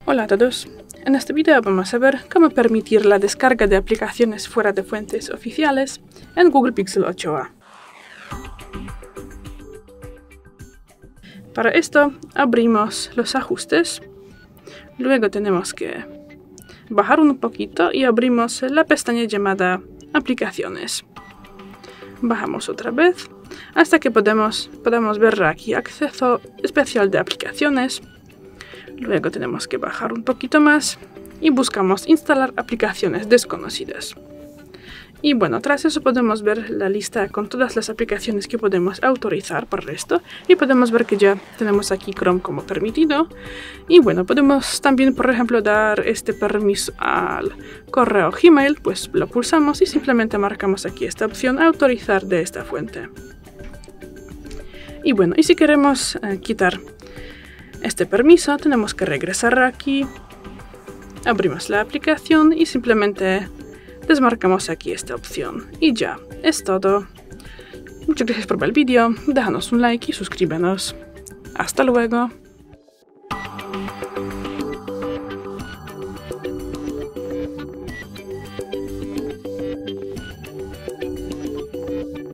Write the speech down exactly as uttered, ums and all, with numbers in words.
Hola a todos, en este video vamos a ver cómo permitir la descarga de aplicaciones fuera de fuentes oficiales en Google Pixel ocho a. Para esto abrimos los ajustes, luego tenemos que bajar un poquito y abrimos la pestaña llamada aplicaciones. Bajamos otra vez hasta que podemos, podemos ver aquí acceso especial de aplicaciones. Luego tenemos que bajar un poquito más y buscamos instalar aplicaciones desconocidas. Y bueno, tras eso podemos ver la lista con todas las aplicaciones que podemos autorizar por esto. Y podemos ver que ya tenemos aquí Chrome como permitido. Y bueno, podemos también, por ejemplo, dar este permiso al correo Gmail. Pues lo pulsamos y simplemente marcamos aquí esta opción, autorizar de esta fuente. Y bueno, y si queremos eh, quitar este permiso, tenemos que regresar aquí, abrimos la aplicación y simplemente desmarcamos aquí esta opción. Y ya, es todo. Muchas gracias por ver el vídeo, déjanos un like y suscríbenos. Hasta luego.